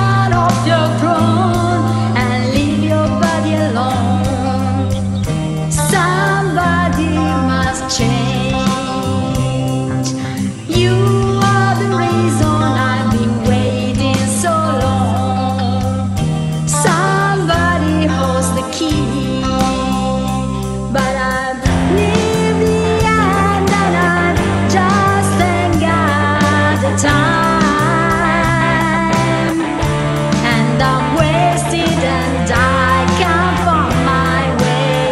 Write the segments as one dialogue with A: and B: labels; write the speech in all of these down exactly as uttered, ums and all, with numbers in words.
A: down off your throne and leave your body alone. Somebody must change. You are the reason I've been waiting so long. Somebody holds the key, but I'm near the end and I just ain't got the time. And I'm wasted and I can't find my way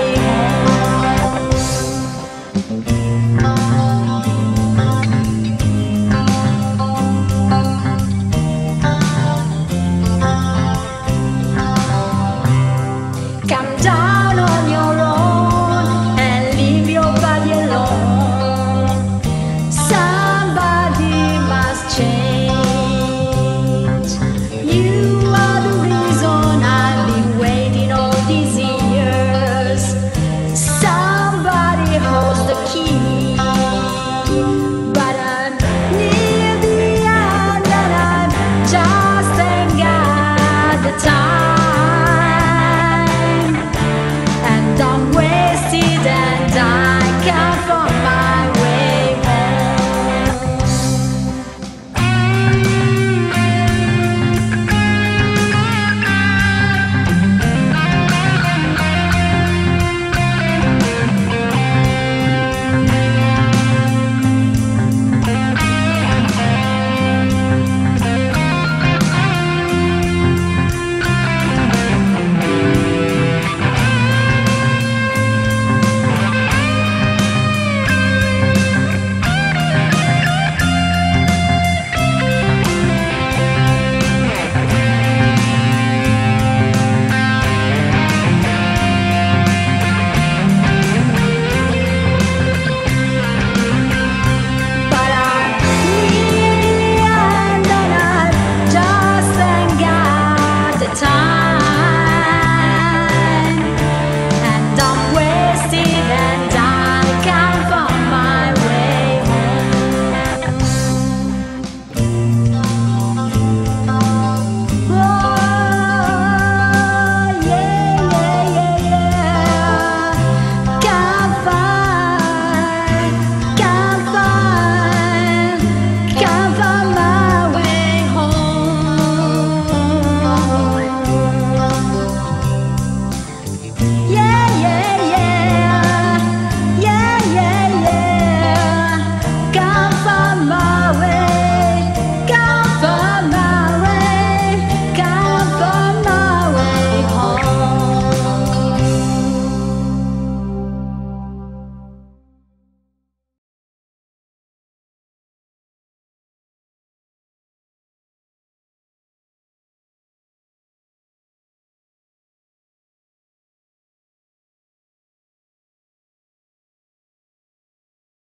A: home. Come down on your own and leave your body alone. Somebody must change. You